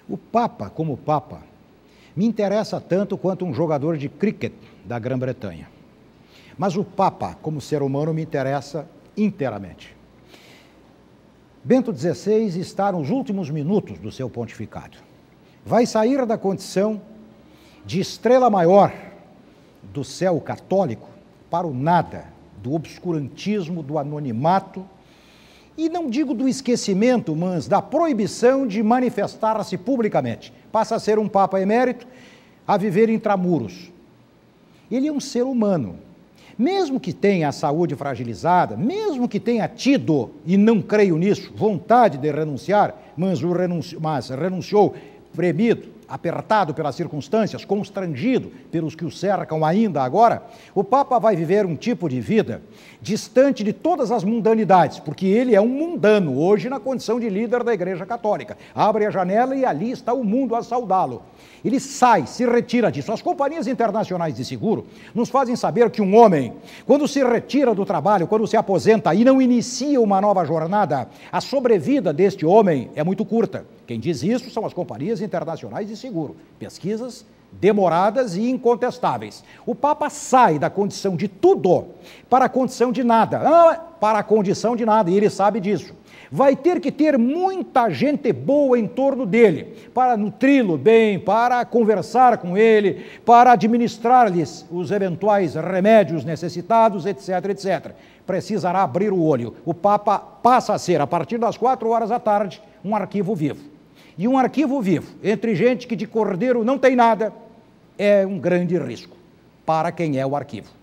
O Papa, como Papa, me interessa tanto quanto um jogador de cricket da Grã-Bretanha. Mas o Papa, como ser humano, me interessa inteiramente. Bento XVI está nos últimos minutos do seu pontificado. Vai sair da condição de estrela maior do céu católico para o nada, do obscurantismo, do anonimato, e não digo do esquecimento, mas da proibição de manifestar-se publicamente. Passa a ser um Papa emérito, a viver intramuros. Ele é um ser humano. Mesmo que tenha a saúde fragilizada, mesmo que tenha tido, e não creio nisso, vontade de renunciar, mas renunciou premido, apertado pelas circunstâncias, constrangido pelos que o cercam ainda agora, o Papa vai viver um tipo de vida distante de todas as mundanidades, porque ele é um mundano, hoje na condição de líder da Igreja Católica. Abre a janela e ali está o mundo a saudá-lo. Ele sai, se retira disso. As companhias internacionais de seguro nos fazem saber que um homem, quando se retira do trabalho, quando se aposenta e não inicia uma nova jornada, a sobrevida deste homem é muito curta. Quem diz isso são as companhias internacionais de seguro. Pesquisas demoradas e incontestáveis. O Papa sai da condição de tudo para a condição de nada. Para a condição de nada, e ele sabe disso. Vai ter que ter muita gente boa em torno dele, para nutri-lo bem, para conversar com ele, para administrar-lhes os eventuais remédios necessitados, etc, etc. Precisará abrir o olho. O Papa passa a ser, a partir das 4 horas da tarde, um arquivo vivo. E um arquivo vivo, entre gente que de cordeiro não tem nada, é um grande risco para quem é o arquivo.